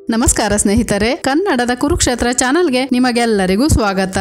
ನಮಸ್ಕಾರ ಸ್ನೇಹಿತರೆ, ಕನ್ನಡದ ಕುರುಕ್ಷೇತ್ರ ಚಾನೆಲ್ಗೆ ನಿಮಗೆಲ್ಲರಿಗೂ ಸ್ವಾಗತ.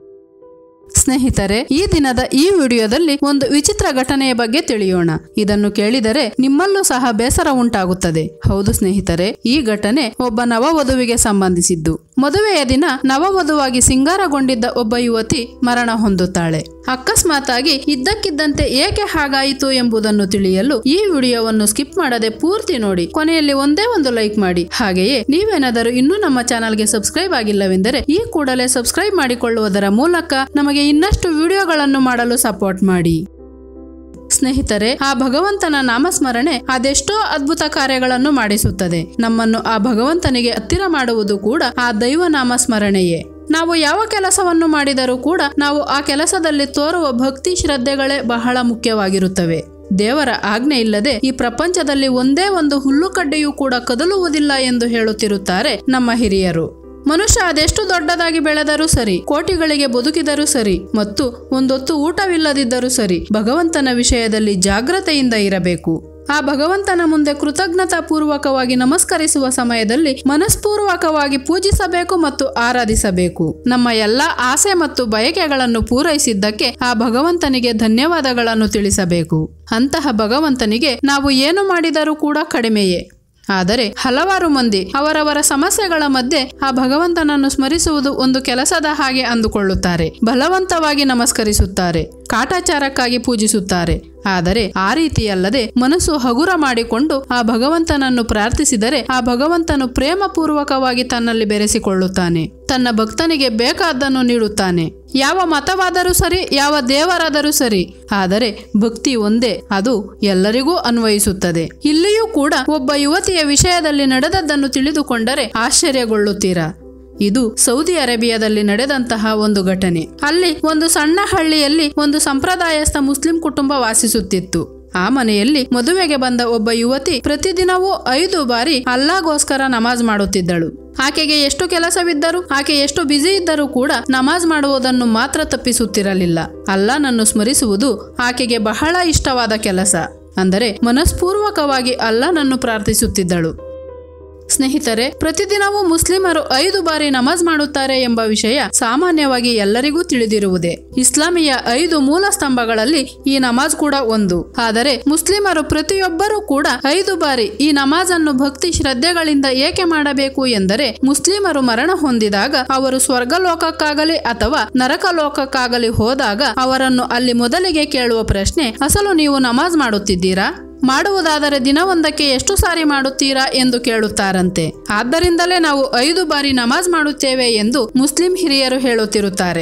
ಸ್ನೇಹಿತರೆ, ಈ ದಿನದ ಈ ವಿಡಿಯೋದಲ್ಲಿ ಒಂದು ವಿಚಿತ್ರ ಘಟನೆಯ ಬಗ್ಗೆ ತಿಳಿಯೋಣ. ಇದನ್ನು ಕೇಳಿದರೆ ನಿಮ್ಮಲ್ಲೂ ಸಹ ಬೇಸರ ಉಂಟಾಗುತ್ತದೆ. ಹೌದು ಸ್ನೇಹಿತರೆ, ಈ ಘಟನೆ ಒಬ್ಬ ನವವಧುವಿಗೆ ಸಂಬಂಧಿಸಿದ್ದು. ಮದುವೆಯ ದಿನ ನವವಧುವಾಗಿ ಸಿಂಗಾರಗೊಂಡಿದ್ದ ಒಬ್ಬ ಯುವತಿ ಮರಣ ಹೊಂದುತ್ತಾಳೆ. ಅಕಸ್ಮಾತ್ ಆಗಿ ಇದ್ದಕ್ಕಿದ್ದಂತೆ ಏಕೆ ಹಾಗಾಯಿತು ಎಂಬುದನ್ನು ತಿಳಿಯಲು ಈ ವಿಡಿಯೋವನ್ನು ಸ್ಕಿಪ್ ಮಾಡದೆ ಪೂರ್ತಿ ನೋಡಿ. ಕೊನೆಯಲ್ಲಿ ಒಂದೇ ಒಂದು ಲೈಕ್ ಮಾಡಿ. ಹಾಗೆಯೇ ನೀವೇನಾದರೂ ಇನ್ನೂ ನಮ್ಮ ಚಾನಲ್ಗೆ ಸಬ್ಸ್ಕ್ರೈಬ್ ಆಗಿಲ್ಲವೆಂದರೆ ಈ ಕೂಡಲೇ ಸಬ್ಸ್ಕ್ರೈಬ್ ಮಾಡಿಕೊಳ್ಳುವುದರ ಮೂಲಕ ನಮಗೆ ಇನ್ನಷ್ಟು ವಿಡಿಯೋಗಳನ್ನು ಮಾಡಲು ಸಪೋರ್ಟ್ ಮಾಡಿ. ಸ್ನೇಹಿತರೆ, ಆ ಭಗವಂತನ ನಾಮಸ್ಮರಣೆ ಅದೆಷ್ಟೋ ಅದ್ಭುತ ಕಾರ್ಯಗಳನ್ನು ಮಾಡಿಸುತ್ತದೆ. ನಮ್ಮನ್ನು ಆ ಭಗವಂತನಿಗೆ ಹತ್ತಿರ ಮಾಡುವುದು ಕೂಡ ಆ ದೈವ ನಾಮಸ್ಮರಣೆಯೇ. ನಾವು ಯಾವ ಕೆಲಸವನ್ನು ಮಾಡಿದರೂ ಕೂಡ ನಾವು ಆ ಕೆಲಸದಲ್ಲಿ ತೋರುವ ಭಕ್ತಿ ಶ್ರದ್ಧೆಗಳೇ ಬಹಳ ಮುಖ್ಯವಾಗಿರುತ್ತವೆ. ದೇವರ ಆಜ್ಞೆ ಇಲ್ಲದೆ ಈ ಪ್ರಪಂಚದಲ್ಲಿ ಒಂದೇ ಒಂದು ಹುಲ್ಲುಕಡ್ಡೆಯೂ ಕೂಡ ಕದಲುವುದಿಲ್ಲ ಎಂದು ಹೇಳುತ್ತಿರುತ್ತಾರೆ ನಮ್ಮ ಹಿರಿಯರು. ಮನುಷ್ಯ ಅದೆಷ್ಟು ದೊಡ್ಡದಾಗಿ ಬೆಳೆದರೂ ಸರಿ, ಕೋಟಿಗಳಿಗೆ ಬದುಕಿದರೂ ಸರಿ, ಮತ್ತು ಒಂದೊತ್ತು ಊಟವಿಲ್ಲದಿದ್ದರೂ ಸರಿ, ಭಗವಂತನ ವಿಷಯದಲ್ಲಿ ಜಾಗ್ರತೆಯಿಂದ ಇರಬೇಕು. ಆ ಭಗವಂತನ ಮುಂದೆ ಕೃತಜ್ಞತಾ ಪೂರ್ವಕವಾಗಿ ನಮಸ್ಕರಿಸುವ ಸಮಯದಲ್ಲಿ ಮನಸ್ಪೂರ್ವಕವಾಗಿ ಪೂಜಿಸಬೇಕು ಮತ್ತು ಆರಾಧಿಸಬೇಕು. ನಮ್ಮ ಎಲ್ಲ ಆಸೆ ಮತ್ತು ಬಯಕೆಗಳನ್ನು ಪೂರೈಸಿದ್ದಕ್ಕೆ ಆ ಭಗವಂತನಿಗೆ ಧನ್ಯವಾದಗಳನ್ನು ತಿಳಿಸಬೇಕು. ಅಂತಹ ಭಗವಂತನಿಗೆ ನಾವು ಏನು ಮಾಡಿದರೂ ಕೂಡ ಕಡಿಮೆಯೇ. ಆದರೆ ಹಲವಾರು ಮಂದಿ ಅವರವರ ಸಮಸ್ಯೆಗಳ ಮಧ್ಯೆ ಆ ಭಗವಂತನನ್ನು ಸ್ಮರಿಸುವುದು ಒಂದು ಕೆಲಸದ ಹಾಗೆ ಅಂದುಕೊಳ್ಳುತ್ತಾರೆ. ಬಲವಂತವಾಗಿ ನಮಸ್ಕರಿಸುತ್ತಾರೆ, ಕಾಟಾಚಾರಕ್ಕಾಗಿ ಪೂಜಿಸುತ್ತಾರೆ. ಆದರೆ ಆ ರೀತಿಯಲ್ಲದೆ ಮನಸ್ಸು ಹಗುರ ಮಾಡಿಕೊಂಡು ಆ ಭಗವಂತನನ್ನು ಪ್ರಾರ್ಥಿಸಿದರೆ ಆ ಭಗವಂತನು ಪ್ರೇಮಪೂರ್ವಕವಾಗಿ ತನ್ನಲ್ಲಿ ಬೆರೆಸಿಕೊಳ್ಳುತ್ತಾನೆ. ತನ್ನ ಭಕ್ತನಿಗೆ ಬೇಕಾದ್ದನ್ನು ನೀಡುತ್ತಾನೆ. ಯಾವ ಮತವಾದರೂ ಸರಿ, ಯಾವ ದೇವರಾದರೂ ಸರಿ, ಆದರೆ ಭಕ್ತಿ ಒಂದೇ, ಅದು ಎಲ್ಲರಿಗೂ ಅನ್ವಯಿಸುತ್ತದೆ. ಇಲ್ಲಿಯೂ ಕೂಡ ಒಬ್ಬ ಯುವತಿಯ ವಿಷಯದಲ್ಲಿ ನಡೆದದ್ದನ್ನು ತಿಳಿದುಕೊಂಡರೆ ಆಶ್ಚರ್ಯಗೊಳ್ಳುತ್ತೀರಾ. ಇದು ಸೌದಿ ಅರೇಬಿಯಾದಲ್ಲಿ ನಡೆದಂತಹ ಒಂದು ಘಟನೆ. ಅಲ್ಲಿ ಒಂದು ಸಣ್ಣ ಹಳ್ಳಿಯಲ್ಲಿ ಒಂದು ಸಂಪ್ರದಾಯಸ್ಥ ಮುಸ್ಲಿಂ ಕುಟುಂಬ ವಾಸಿಸುತ್ತಿತ್ತು. ಆ ಮನೆಯಲ್ಲಿ ಮದುವೆಗೆ ಬಂದ ಒಬ್ಬ ಯುವತಿ ಪ್ರತಿದಿನವೂ 5 ಬಾರಿ ಅಲ್ಲಾಹ್ಗೋಸ್ಕರ ನಮಾಜ್ ಮಾಡುತ್ತಿದ್ದಳು. ಆಕೆಗೆ ಎಷ್ಟು ಕೆಲಸವಿದ್ದರೂ, ಆಕೆ ಎಷ್ಟು ಬ್ಯುಸಿ ಇದ್ದರೂ ಕೂಡ ನಮಾಜ್ ಮಾಡುವುದನ್ನು ಮಾತ್ರ ತಪ್ಪಿಸುತ್ತಿರಲಿಲ್ಲ. ಅಲ್ಲಾಹನನ್ನು ಸ್ಮರಿಸುವುದು ಆಕೆಗೆ ಬಹಳ ಇಷ್ಟವಾದ ಕೆಲಸ. ಅಂದರೆ ಮನಸ್ಪೂರ್ವಕವಾಗಿ ಅಲ್ಲಾಹನನ್ನು ಪ್ರಾರ್ಥಿಸುತ್ತಿದ್ದಳು. ಸ್ನೇಹಿತರೆ, ಪ್ರತಿದಿನವೂ ಮುಸ್ಲಿಮರು 5 ಬಾರಿ ನಮಾಜ್ ಮಾಡುತ್ತಾರೆ ಎಂಬ ವಿಷಯ ಸಾಮಾನ್ಯವಾಗಿ ಎಲ್ಲರಿಗೂ ತಿಳಿದಿರುವುದೇ. ಇಸ್ಲಾಮಿಯ 5 ಮೂಲ ಸ್ತಂಭಗಳಲ್ಲಿ ಈ ನಮಾಜ್ ಕೂಡ ಒಂದು. ಆದರೆ ಮುಸ್ಲಿಮರು ಪ್ರತಿಯೊಬ್ಬರೂ ಕೂಡ 5 ಬಾರಿ ಈ ನಮಾಜ್ ಅನ್ನು ಭಕ್ತಿ ಶ್ರದ್ಧೆಗಳಿಂದ ಏಕೆ ಮಾಡಬೇಕು ಎಂದರೆ, ಮುಸ್ಲಿಮರು ಮರಣ ಹೊಂದಿದಾಗ ಅವರು ಸ್ವರ್ಗಲೋಕಕ್ಕಾಗಲಿ ಅಥವಾ ನರಕ ಲೋಕಕ್ಕಾಗಲಿ ಹೋದಾಗ ಅವರನ್ನು ಅಲ್ಲಿ ಮೊದಲಿಗೆ ಕೇಳುವ ಪ್ರಶ್ನೆ, ಅಸಲು ನೀವು ನಮಾಜ್ ಮಾಡುತ್ತಿದ್ದೀರಾ? ಮಾಡುವುದಾದರೆ ದಿನವೊಂದಕ್ಕೆ ಎಷ್ಟು ಸಾರಿ ಮಾಡುತ್ತೀರಾ ಎಂದು ಕೇಳುತ್ತಾರಂತೆ. ಆದ್ದರಿಂದಲೇ ನಾವು 5 ಬಾರಿ ನಮಾಜ್ ಮಾಡುತ್ತೇವೆ ಎಂದು ಮುಸ್ಲಿಂ ಹಿರಿಯರು ಹೇಳುತ್ತಿರುತ್ತಾರೆ.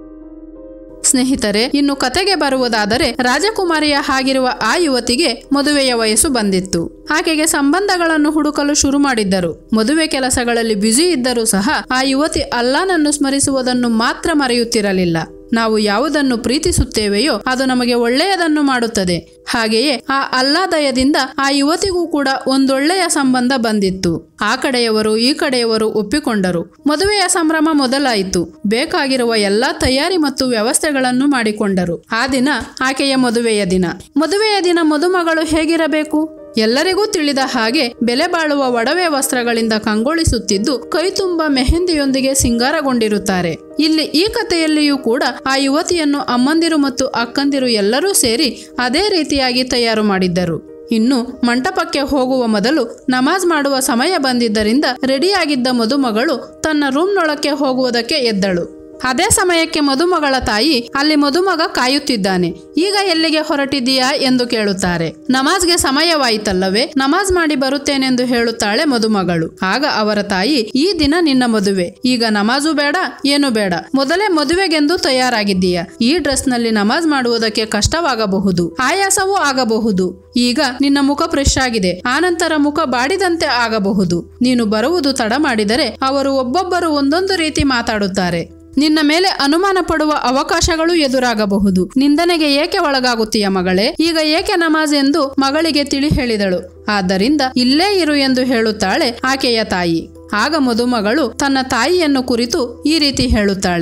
ಸ್ನೇಹಿತರೆ, ಇನ್ನು ಕತೆಗೆ ಬರುವುದಾದರೆ, ರಾಜಕುಮಾರಿಯ ಹಾಗಿರುವ ಆ ಯುವತಿಗೆ ಮದುವೆಯ ವಯಸ್ಸು ಬಂದಿತ್ತು. ಆಕೆಗೆ ಸಂಬಂಧಗಳನ್ನು ಹುಡುಕಲು ಶುರು ಮಾಡಿದ್ದರು. ಮದುವೆ ಕೆಲಸಗಳಲ್ಲಿ ಬ್ಯುಸಿ ಇದ್ದರೂ ಸಹ ಆ ಯುವತಿ ಅಲ್ಲಾಹನನ್ನು ಸ್ಮರಿಸುವುದನ್ನು ಮಾತ್ರ ಮರೆಯುತ್ತಿರಲಿಲ್ಲ. ನಾವು ಯಾವುದನ್ನು ಪ್ರೀತಿಸುತ್ತೇವೆಯೋ ಅದು ನಮಗೆ ಒಳ್ಳೆಯದನ್ನು ಮಾಡುತ್ತದೆ. ಹಾಗೆಯೇ ಆ ಅಲ್ಲಾ ದಯದಿಂದ ಆ ಯುವತಿಗೂ ಕೂಡ ಒಂದೊಳ್ಳೆಯ ಸಂಬಂಧ ಬಂದಿತ್ತು. ಆ ಕಡೆಯವರು ಈ ಕಡೆಯವರು ಒಪ್ಪಿಕೊಂಡರು. ಮದುವೆಯ ಸಂಭ್ರಮ ಮೊದಲಾಯಿತು. ಬೇಕಾಗಿರುವ ಎಲ್ಲಾ ತಯಾರಿ ಮತ್ತು ವ್ಯವಸ್ಥೆಗಳನ್ನು ಮಾಡಿಕೊಂಡರು. ಆ ದಿನ ಆಕೆಯ ಮದುವೆಯ ದಿನ. ಮದುವೆಯ ದಿನ ಮದುಮಗಳು ಹೇಗಿರಬೇಕು? ಎಲ್ಲರಿಗೂ ತಿಳಿದ ಹಾಗೆ ಬೆಲೆ ಬಾಳುವ ಒಡವೆ ವಸ್ತ್ರಗಳಿಂದ ಕಂಗೊಳಿಸುತ್ತಿದ್ದು ಕೈ ತುಂಬ ಮೆಹಂದಿಯೊಂದಿಗೆ ಸಿಂಗಾರಗೊಂಡಿರುತ್ತಾರೆ. ಇಲ್ಲಿ ಈ ಕಥೆಯಲ್ಲಿಯೂ ಕೂಡ ಆ ಯುವತಿಯನ್ನು ಅಮ್ಮಂದಿರು ಮತ್ತು ಅಕ್ಕಂದಿರು ಎಲ್ಲರೂ ಸೇರಿ ಅದೇ ರೀತಿಯಾಗಿ ತಯಾರು ಮಾಡಿದ್ದರು. ಇನ್ನು ಮಂಟಪಕ್ಕೆ ಹೋಗುವ ಮೊದಲು ನಮಾಜ್ ಮಾಡುವ ಸಮಯ ಬಂದಿದ್ದರಿಂದ ರೆಡಿಯಾಗಿದ್ದ ಮದುಮಗಳು ತನ್ನ ರೂಮ್ನೊಳಕ್ಕೆ ಹೋಗುವುದಕ್ಕೆ ಎದ್ದಳು. ಅದೇ ಸಮಯಕ್ಕೆ ಮದುಮಗಳ ತಾಯಿ ಅಲ್ಲಿ ಮದುಮಗ ಕಾಯುತ್ತಿದ್ದಾನೆ. ಈಗ ಎಲ್ಲಿಗೆ ಹೊರಟಿದ್ದೀಯಾ ಎಂದು ಕೇಳುತ್ತಾರೆ. ನಮಾಜ್ಗೆ ಸಮಯವಾಯಿತಲ್ಲವೇ, ನಮಾಜ್ ಮಾಡಿ ಬರುತ್ತೇನೆಂದು ಹೇಳುತ್ತಾಳೆ ಮದುಮಗಳು. ಆಗ ಅವರ ತಾಯಿ, ಈ ದಿನ ನಿನ್ನ ಮದುವೆ, ಈಗ ನಮಾಜು ಬೇಡ, ಏನು ಬೇಡ, ಮೊದಲೇ ಮದುವೆಗೆಂದು ತಯಾರಾಗಿದ್ದೀಯಾ. ಈ ಡ್ರೆಸ್ನಲ್ಲಿ ನಮಾಜ್ ಮಾಡುವುದಕ್ಕೆ ಕಷ್ಟವಾಗಬಹುದು, ಆಯಾಸವೂ ಆಗಬಹುದು. ಈಗ ನಿನ್ನ ಮುಖ ಫ್ರೆಶ್ ಆಗಿದೆ, ಆನಂತರ ಮುಖ ಬಾಡಿದಂತೆ ಆಗಬಹುದು. ನೀನು ಬರುವುದು ತಡ ಮಾಡಿದರೆ ಅವರು ಒಬ್ಬೊಬ್ಬರು ಒಂದೊಂದು ರೀತಿ ಮಾತಾಡುತ್ತಾರೆ. ನಿನ್ನ ಮೇಲೆ ಅನುಮಾನ ಪಡುವ ಅವಕಾಶಗಳು ಎದುರಾಗಬಹುದು. ನಿಂದನೆಗೆ ಏಕೆ ಒಳಗಾಗುತ್ತೀಯ ಮಗಳೇ? ಈಗ ಏಕೆ ನಮಾಜ್ ಎಂದು ಮಗಳಿಗೆ ತಿಳಿ ಹೇಳಿದಳು. ಆದ್ದರಿಂದ ಇಲ್ಲೇ ಇರು ಎಂದು ಹೇಳುತ್ತಾಳೆ ಆಕೆಯ ತಾಯಿ. ಆಗ ಮದುಮಗಳು ತನ್ನ ತಾಯಿಯನ್ನು ಕುರಿತು ಈ ರೀತಿ ಹೇಳುತ್ತಾಳೆ,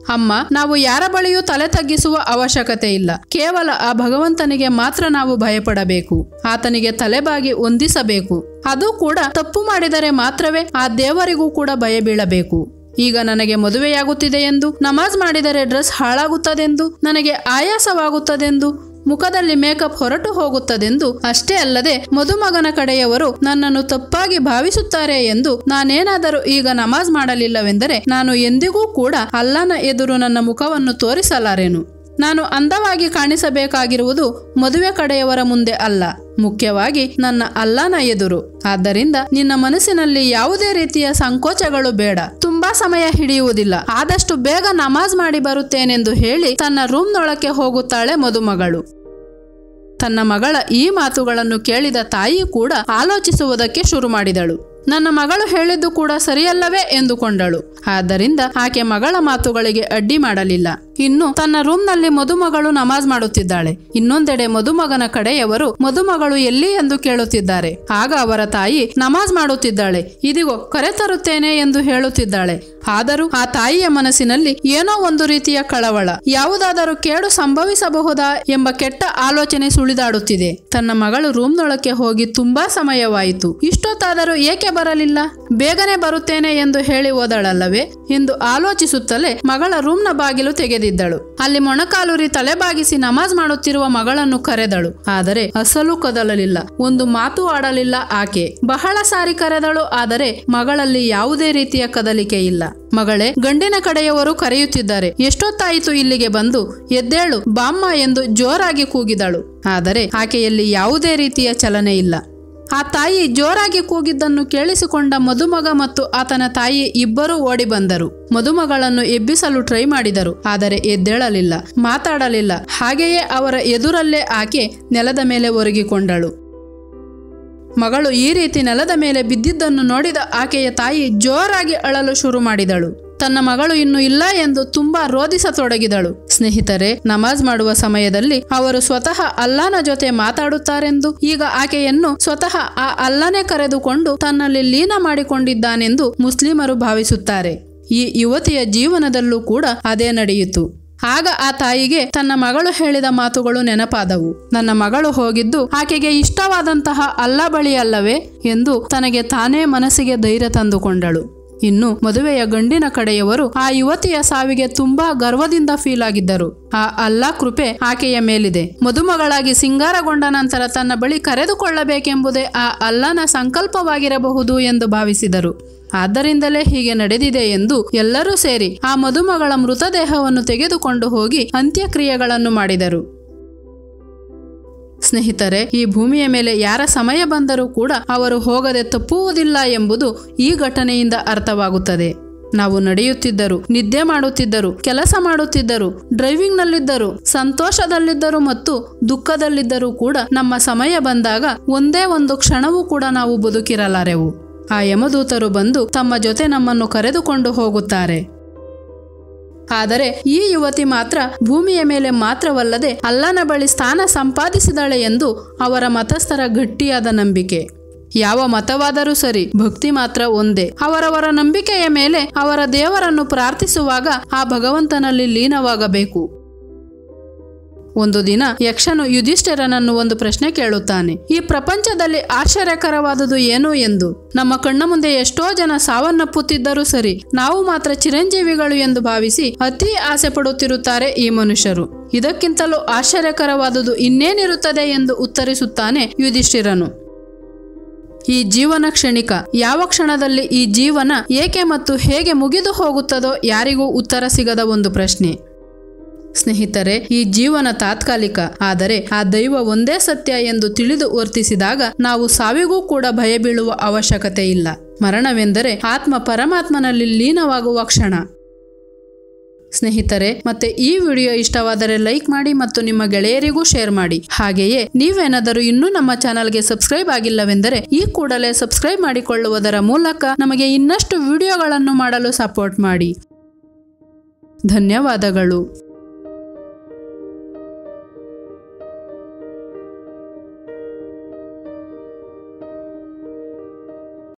ಅಮ್ಮ, ನಾವು ಯಾರ ಬಳಿಯೂ ತಲೆ ತಗ್ಗಿಸುವ ಅವಶ್ಯಕತೆ ಇಲ್ಲ. ಕೇವಲ ಆ ಭಗವಂತನಿಗೆ ಮಾತ್ರ ನಾವು ಭಯಪಡಬೇಕು. ಆತನಿಗೆ ತಲೆಬಾಗಿ ವಂದಿಸಬೇಕು. ಅದು ಕೂಡ ತಪ್ಪು ಮಾಡಿದರೆ ಮಾತ್ರವೇ ಆ ದೇವರಿಗೂ ಕೂಡ ಭಯ ಬೀಳಬೇಕು. ಈಗ ನನಗೆ ಮದುವೆಯಾಗುತ್ತಿದೆ ಎಂದು, ನಮಾಜ್ ಮಾಡಿದರೆ ಡ್ರೆಸ್ ಹಾಳಾಗುತ್ತದೆಂದು, ನನಗೆ ಆಯಾಸವಾಗುತ್ತದೆಂದು, ಮುಖದಲ್ಲಿ ಮೇಕಪ್ ಹೊರಟು ಹೋಗುತ್ತದೆಂದು, ಅಷ್ಟೇ ಅಲ್ಲದೆ ಮದುಮಗನ ಕಡೆಯವರು ನನ್ನನ್ನು ತಪ್ಪಾಗಿ ಭಾವಿಸುತ್ತಾರೆ ಎಂದು ನಾನೇನಾದರೂ ಈಗ ನಮಾಜ್ ಮಾಡಲಿಲ್ಲವೆಂದರೆ ನಾನು ಎಂದಿಗೂ ಕೂಡ ಅಲ್ಲನ ಎದುರು ನನ್ನ ಮುಖವನ್ನು ತೋರಿಸಲಾರೆನು. ನಾನು ಅಂದವಾಗಿ ಕಾಣಿಸಬೇಕಾಗಿರುವುದು ಮದುವೆ ಕಡೆಯವರ ಮುಂದೆ ಅಲ್ಲ, ಮುಖ್ಯವಾಗಿ ನನ್ನ ಅಲ್ಲನ ಎದುರು. ಆದ್ದರಿಂದ ನಿನ್ನ ಮನಸ್ಸಿನಲ್ಲಿ ಯಾವುದೇ ರೀತಿಯ ಸಂಕೋಚಗಳು ಬೇಡ. ತುಂಬಾ ಸಮಯ ಹಿಡಿಯುವುದಿಲ್ಲ. ಆದಷ್ಟು ಬೇಗ ನಮಾಜ್ ಮಾಡಿ ಬರುತ್ತೇನೆಂದು ಹೇಳಿ ತನ್ನ ರೂಮ್ನೊಳಕ್ಕೆ ಹೋಗುತ್ತಾಳೆ ಮದುಮಗಳು. ತನ್ನ ಮಗಳ ಈ ಮಾತುಗಳನ್ನು ಕೇಳಿದ ತಾಯಿ ಕೂಡ ಆಲೋಚಿಸುವುದಕ್ಕೆ ಶುರು ಮಾಡಿದಳು. ನನ್ನ ಮಗಳು ಹೇಳಿದ್ದು ಕೂಡ ಸರಿಯಲ್ಲವೇ ಎಂದುಕೊಂಡಳು. ಆದ್ದರಿಂದ ಆಕೆ ಮಗಳ ಮಾತುಗಳಿಗೆ ಅಡ್ಡಿ ಮಾಡಲಿಲ್ಲ. ಇನ್ನು ತನ್ನ ರೂಮ್ನಲ್ಲಿ ಮದುಮಗಳು ನಮಾಜ್ ಮಾಡುತ್ತಿದ್ದಾಳೆ. ಇನ್ನೊಂದೆಡೆ ಮದುಮಗನ ಕಡೆಯವರು ಮದುಮಗಳು ಎಲ್ಲಿ ಎಂದು ಕೇಳುತ್ತಿದ್ದಾರೆ. ಆಗ ಅವರ ತಾಯಿ ನಮಾಜ್ ಮಾಡುತ್ತಿದ್ದಾಳೆ, ಇದಿಗೋ ಕರೆತರುತ್ತೇನೆ ಎಂದು ಹೇಳುತ್ತಿದ್ದಾಳೆ. ಆದರೂ ಆ ತಾಯಿಯ ಮನಸ್ಸಿನಲ್ಲಿ ಏನೋ ಒಂದು ರೀತಿಯ ಕಳವಳ, ಯಾವುದಾದರೂ ಕೇಡು ಸಂಭವಿಸಬಹುದಾ ಎಂಬ ಕೆಟ್ಟ ಆಲೋಚನೆ ಸುಳಿದಾಡುತ್ತಿದೆ. ತನ್ನ ಮಗಳು ರೂಮ್ನೊಳಕ್ಕೆ ಹೋಗಿ ತುಂಬಾ ಸಮಯವಾಯಿತು, ಇಷ್ಟೊತ್ತಾದರೂ ಏಕೆ ಬರಲಿಲ್ಲ? ಬೇಗನೆ ಬರುತ್ತೇನೆ ಎಂದು ಹೇಳಿ ಹೋದಳಲ್ಲವೇ ಎಂದು ಆಲೋಚಿಸುತ್ತಲೇ ಮಗಳ ರೂಮ್ನ ಬಾಗಿಲು ತೆಗೆದಿದ್ದಳು. ಅಲ್ಲಿ ಮೊಣಕಾಲೂರಿ ತಲೆಬಾಗಿಸಿ ನಮಾಜ್ ಮಾಡುತ್ತಿರುವ ಮಗಳನ್ನು ಕರೆದಳು. ಆದರೆ ಅಸಲು ಕದಲಲಿಲ್ಲ, ಒಂದು ಮಾತು ಆಡಲಿಲ್ಲ ಆಕೆ. ಬಹಳ ಸಾರಿ ಕರೆದಳು, ಆದರೆ ಮಗಳಲ್ಲಿ ಯಾವುದೇ ರೀತಿಯ ಕದಲಿಕೆ ಇಲ್ಲ. ಮಗಳೇ, ಗಂಡಿನ ಕಡೆಯವರು ಕರೆಯುತ್ತಿದ್ದಾರೆ, ಎಷ್ಟೊತ್ತಾಯಿತು ಇಲ್ಲಿಗೆ ಬಂದು, ಎದ್ದೇಳು ಬಾಮ್ಮ ಎಂದು ಜೋರಾಗಿ ಕೂಗಿದಳು. ಆದರೆ ಆಕೆಯಲ್ಲಿ ಯಾವುದೇ ರೀತಿಯ ಚಲನೆ ಇಲ್ಲ. ಆ ತಾಯಿ ಜೋರಾಗಿ ಕೂಗಿದ್ದನ್ನು ಕೇಳಿಸಿಕೊಂಡ ಮದುಮಗ ಮತ್ತು ಆತನ ತಾಯಿ ಇಬ್ಬರೂ ಓಡಿ ಬಂದರು. ಮದುಮಗಳನ್ನು ಎಬ್ಬಿಸಲು ಟ್ರೈ ಮಾಡಿದರು, ಆದರೆ ಎದ್ದೇಳಲಿಲ್ಲ, ಮಾತಾಡಲಿಲ್ಲ. ಹಾಗೆಯೇ ಅವರ ಎದುರಲ್ಲೇ ಆಕೆ ನೆಲದ ಮೇಲೆ ಒರಗಿಕೊಂಡಳು. ಮಗಳು ಈ ರೀತಿ ನೆಲದ ಮೇಲೆ ಬಿದ್ದಿದ್ದನ್ನು ನೋಡಿದ ಆಕೆಯ ತಾಯಿ ಜೋರಾಗಿ ಅಳಲು ಶುರು ಮಾಡಿದಳು. ತನ್ನ ಮಗಳು ಇನ್ನು ಇಲ್ಲ ಎಂದು ತುಂಬಾ ರೋಧಿಸತೊಡಗಿದಳು. ಸ್ನೇಹಿತರೆ, ನಮಾಜ್ ಮಾಡುವ ಸಮಯದಲ್ಲಿ ಅವರು ಸ್ವತಃ ಅಲ್ಲಾನ ಜೊತೆ ಮಾತಾಡುತ್ತಾರೆಂದು, ಈಗ ಆಕೆಯನ್ನು ಸ್ವತಃ ಆ ಅಲ್ಲಾನೇ ಕರೆದುಕೊಂಡು ತನ್ನಲ್ಲಿ ಲೀನ ಮಾಡಿಕೊಂಡಿದ್ದಾನೆಂದು ಮುಸ್ಲಿಮರು ಭಾವಿಸುತ್ತಾರೆ. ಈ ಯುವತಿಯ ಜೀವನದಲ್ಲೂ ಕೂಡ ಅದೇ ನಡೆಯಿತು. ಆಗ ಆ ತಾಯಿಗೆ ತನ್ನ ಮಗಳು ಹೇಳಿದ ಮಾತುಗಳು ನೆನಪಾದವು. ನನ್ನ ಮಗಳು ಹೋಗಿದ್ದು ಆಕೆಗೆ ಇಷ್ಟವಾದಂತಹ ಅಲ್ಲಾ ಬಳಿ ಅಲ್ಲವೇ ಎಂದು ತನಗೆ ತಾನೇ ಮನಸ್ಸಿಗೆ ಧೈರ್ಯ ತಂದುಕೊಂಡಳು. ಇನ್ನು ಮದುವೆಯ ಗಂಡಿನ ಕಡೆಯವರು ಆ ಯುವತಿಯ ಸಾವಿಗೆ ತುಂಬಾ ಗರ್ವದಿಂದ ಫೀಲ್ ಆಗಿದ್ದರು. ಆ ಅಲ್ಲಾ ಕೃಪೆ ಆಕೆಯ ಮೇಲಿದೆ. ಮದುಮಗಳಾಗಿ ಸಿಂಗಾರಗೊಂಡ ನಂತರ ತನ್ನ ಬಳಿ ಕರೆದುಕೊಳ್ಳಬೇಕೆಂಬುದೇ ಆ ಅಲ್ಲಾನ ಸಂಕಲ್ಪವಾಗಿರಬಹುದು ಎಂದು ಭಾವಿಸಿದರು. ಆದ್ದರಿಂದಲೇ ಹೀಗೆ ನಡೆದಿದೆ ಎಂದು ಎಲ್ಲರೂ ಸೇರಿ ಆ ಮದುಮಗಳ ಮೃತದೇಹವನ್ನು ತೆಗೆದುಕೊಂಡು ಹೋಗಿ ಅಂತ್ಯಕ್ರಿಯೆಗಳನ್ನು ಮಾಡಿದರು. ಸ್ನೇಹಿತರೆ, ಈ ಭೂಮಿಯ ಮೇಲೆ ಯಾರ ಸಮಯ ಬಂದರೂ ಕೂಡ ಅವರು ಹೋಗದೆ ತಪ್ಪುವುದಿಲ್ಲ ಎಂಬುದು ಈ ಘಟನೆಯಿಂದ ಅರ್ಥವಾಗುತ್ತದೆ. ನಾವು ನಡೆಯುತ್ತಿದ್ದರು, ನಿದ್ದೆ ಮಾಡುತ್ತಿದ್ದರು, ಕೆಲಸ ಮಾಡುತ್ತಿದ್ದರು, ಡ್ರೈವಿಂಗ್ನಲ್ಲಿದ್ದರು, ಸಂತೋಷದಲ್ಲಿದ್ದರು ಮತ್ತು ದುಃಖದಲ್ಲಿದ್ದರೂ ಕೂಡ ನಮ್ಮ ಸಮಯ ಬಂದಾಗ ಒಂದೇ ಒಂದು ಕ್ಷಣವೂ ಕೂಡ ನಾವು ಬದುಕಿರಲಾರೆವು. ಆ ಯಮದೂತರು ಬಂದು ತಮ್ಮ ಜೊತೆ ನಮ್ಮನ್ನು ಕರೆದುಕೊಂಡು ಹೋಗುತ್ತಾರೆ. ಆದರೆ ಈ ಯುವತಿ ಮಾತ್ರ ಭೂಮಿಯ ಮೇಲೆ ಮಾತ್ರವಲ್ಲದೆ ಅಲ್ಲನ ಬಳಿ ಸ್ಥಾನ ಸಂಪಾದಿಸಿದಳೆ ಎಂದು ಅವರ ಮತಸ್ಥರ ಗಟ್ಟಿಯಾದ ನಂಬಿಕೆ. ಯಾವ ಮತವಾದರೂ ಸರಿ, ಭಕ್ತಿ ಮಾತ್ರ ಒಂದೇ. ಅವರವರ ನಂಬಿಕೆಯ ಮೇಲೆ ಅವರ ದೇವರನ್ನು ಪ್ರಾರ್ಥಿಸುವಾಗ ಆ ಭಗವಂತನಲ್ಲಿ ಲೀನವಾಗಬೇಕು. ಒಂದು ದಿನ ಯಕ್ಷನು ಯುಧಿಷ್ಠಿರನನ್ನು ಒಂದು ಪ್ರಶ್ನೆ ಕೇಳುತ್ತಾನೆ. ಈ ಪ್ರಪಂಚದಲ್ಲಿ ಆಶ್ಚರ್ಯಕರವಾದುದು ಏನು ಎಂದು. ನಮ್ಮ ಕಣ್ಣ ಮುಂದೆ ಎಷ್ಟೋ ಜನ ಸಾವನ್ನಪ್ಪುತ್ತಿದ್ದರೂ ಸರಿ, ನಾವು ಮಾತ್ರ ಚಿರಂಜೀವಿಗಳು ಎಂದು ಭಾವಿಸಿ ಅತಿ ಆಸೆ ಪಡುತ್ತಿರುತ್ತಾರೆ ಈ ಮನುಷ್ಯರು. ಇದಕ್ಕಿಂತಲೂ ಆಶ್ಚರ್ಯಕರವಾದುದು ಇನ್ನೇನಿರುತ್ತದೆ ಎಂದು ಉತ್ತರಿಸುತ್ತಾನೆ ಯುಧಿಷ್ಠಿರನು. ಈ ಜೀವನ ಕ್ಷಣಿಕ. ಯಾವ ಕ್ಷಣದಲ್ಲಿ ಈ ಜೀವನ ಏಕೆ ಮತ್ತು ಹೇಗೆ ಮುಗಿದು ಹೋಗುತ್ತದೋ ಯಾರಿಗೂ ಉತ್ತರ ಸಿಗದ ಒಂದು ಪ್ರಶ್ನೆ. ಸ್ನೇಹಿತರೆ, ಈ ಜೀವನ ತಾತ್ಕಾಲಿಕ. ಆದರೆ ಆ ದೈವ ಒಂದೇ ಸತ್ಯ ಎಂದು ತಿಳಿದು ವರ್ತಿಸಿದಾಗ ನಾವು ಸಾವಿಗೂ ಕೂಡ ಭಯ ಬೀಳುವ ಅವಶ್ಯಕತೆ ಇಲ್ಲ. ಮರಣವೆಂದರೆ ಆತ್ಮ ಪರಮಾತ್ಮನಲ್ಲಿ ಲೀನವಾಗುವ ಕ್ಷಣ. ಸ್ನೇಹಿತರೆ, ಮತ್ತೆ ಈ ವಿಡಿಯೋ ಇಷ್ಟವಾದರೆ ಲೈಕ್ ಮಾಡಿ ಮತ್ತು ನಿಮ್ಮ ಗೆಳೆಯರಿಗೂ ಶೇರ್ ಮಾಡಿ. ಹಾಗೆಯೇ ನೀವೇನಾದರೂ ಇನ್ನೂ ನಮ್ಮ ಚಾನಲ್ಗೆ ಸಬ್ಸ್ಕ್ರೈಬ್ ಆಗಿಲ್ಲವೆಂದರೆ ಈ ಕೂಡಲೇ ಸಬ್ಸ್ಕ್ರೈಬ್ ಮಾಡಿಕೊಳ್ಳುವುದರ ಮೂಲಕ ನಮಗೆ ಇನ್ನಷ್ಟು ವಿಡಿಯೋಗಳನ್ನು ಮಾಡಲು ಸಪೋರ್ಟ್ ಮಾಡಿ. ಧನ್ಯವಾದಗಳು.